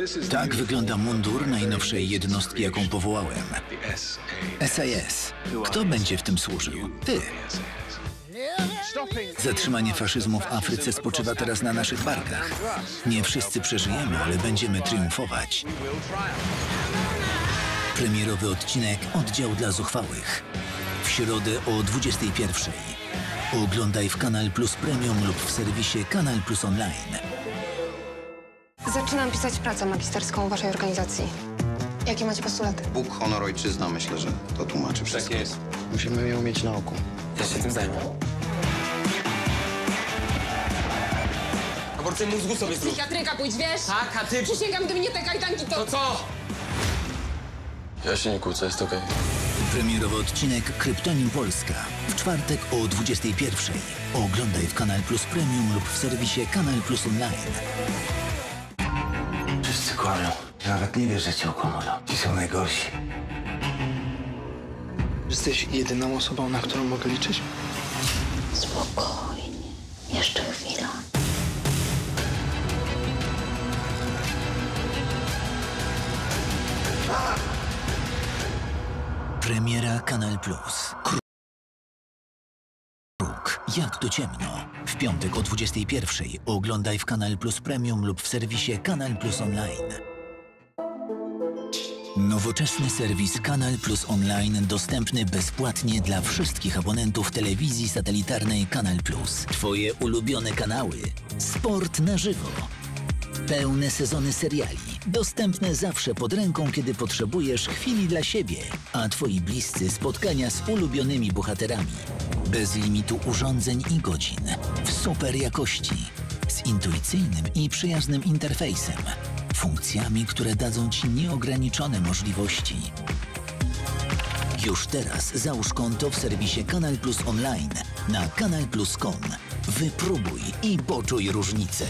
Tak wygląda mundur najnowszej jednostki, jaką powołałem. SAS. Kto będzie w tym służył? Ty. Zatrzymanie faszyzmu w Afryce spoczywa teraz na naszych barkach. Nie wszyscy przeżyjemy, ale będziemy triumfować. Premierowy odcinek Oddział dla zuchwałych. W środę o 21:00. Oglądaj w Kanal Plus Premium lub w serwisie Kanal Plus Online. Zaczynam pisać pracę magisterską waszej organizacji. Jakie macie postulaty? Bóg, honor, ojczyzna, myślę, że to tłumaczy wszystko. Tak jest. Musimy ją mieć na oku. Ja się tym zajmę. Aborcję mózgu sobie zrób. Psychiatryka pójdź, wiesz? Tak, a ty... Przysięgam, gdyby nie te kajdanki, to... To co? Ja się nie kłócę, jest okej. Premierowy odcinek Kryptonim Polska. W czwartek o 21:00. Oglądaj w Kanal Plus Premium lub w serwisie Kanal Plus Online. Wszyscy kłamią. Nawet nie wiesz, że cię okłamują. Ci są najgorsi. Jesteś jedyną osobą, na którą mogę liczyć? Spokojnie. Jeszcze chwila. Premiera Kanal Plus. Kruk. Jak to ciemno. W piątek o 21:00. Oglądaj w Kanal Plus Premium lub w serwisie Kanal Plus Online. Nowoczesny serwis Kanal Plus Online dostępny bezpłatnie dla wszystkich abonentów telewizji satelitarnej Kanal Plus. Twoje ulubione kanały. Sport na żywo. Pełne sezony seriali. Dostępne zawsze pod ręką, kiedy potrzebujesz chwili dla siebie. A twoi bliscy spotkania z ulubionymi bohaterami. Bez limitu urządzeń i godzin. W super jakości. Z intuicyjnym i przyjaznym interfejsem. Funkcjami, które dadzą ci nieograniczone możliwości. Już teraz załóż konto w serwisie Kanal Plus Online na kanalplus.com. Wypróbuj i poczuj różnicę.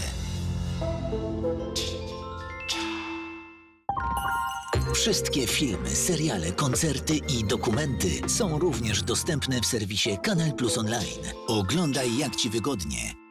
Wszystkie filmy, seriale, koncerty i dokumenty są również dostępne w serwisie Kanal Plus Online. Oglądaj jak ci wygodnie.